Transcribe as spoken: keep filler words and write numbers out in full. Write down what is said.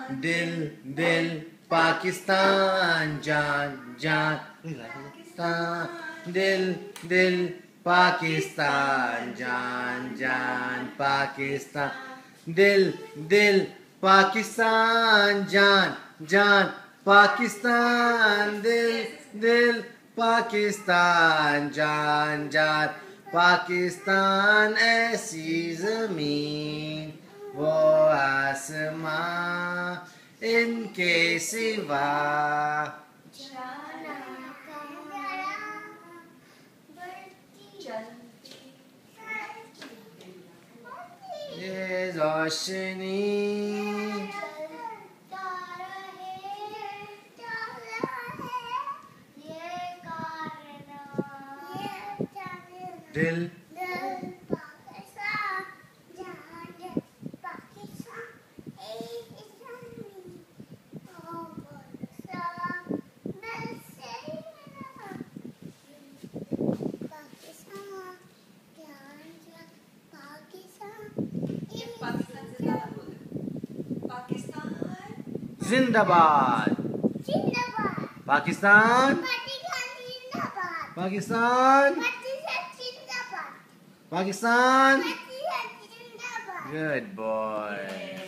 दिल दिल पाकिस्तान जान जान पाकिस्तान दिल दिल पाकिस्तान जान जान पाकिस्तान दिल दिल पाकिस्तान जान जान पाकिस्तान दिल दिल पाकिस्तान जान जान पाकिस्तान ऐसी ज़मीन वो आसमां इनके सिवा ये रोशनी दिल जिंदाबाद पाकिस्तान पाकिस्तान पाकिस्तान good boy